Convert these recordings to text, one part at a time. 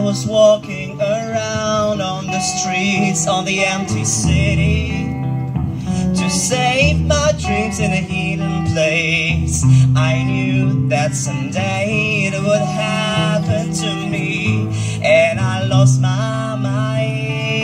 was walking around on the streets of the empty city to save my dreams in a hidden place. I knew that someday it would happen to me, and I lost my mind.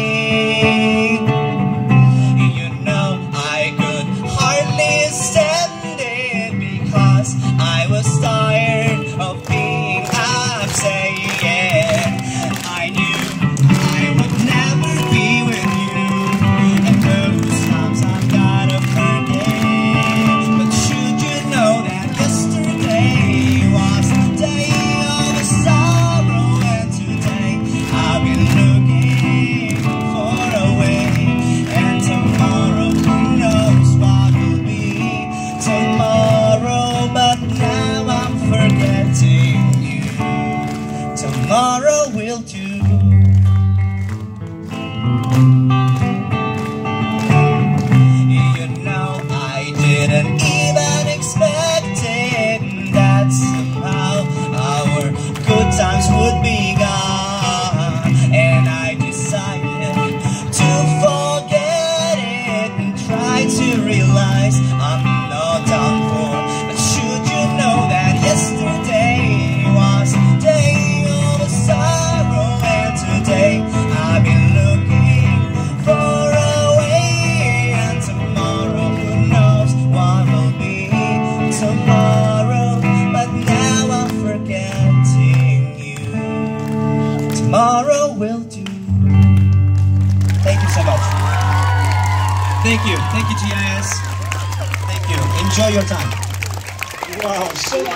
You know, I could hardly stand it because I was tired of being upset. I knew I would never be with you, and those times I've gotta forget. But should you know that yesterday was the day of sorrow, and today I've been looking for a way, and tomorrow who knows what will be tomorrow. But now I'm forgetting you. Tomorrow will do. You know, I didn't even expect it, that somehow our good times would be gone, and I decided to forget it and try to realize I'm not done for. But should you know that yesterday was the day of sorrow, and today I've been looking for a way, and tomorrow who knows what will be tomorrow. But now I'm forgetting you. Tomorrow will do. Thank you so much. Thank you, GIS. Thank you. Enjoy your time. Wow, so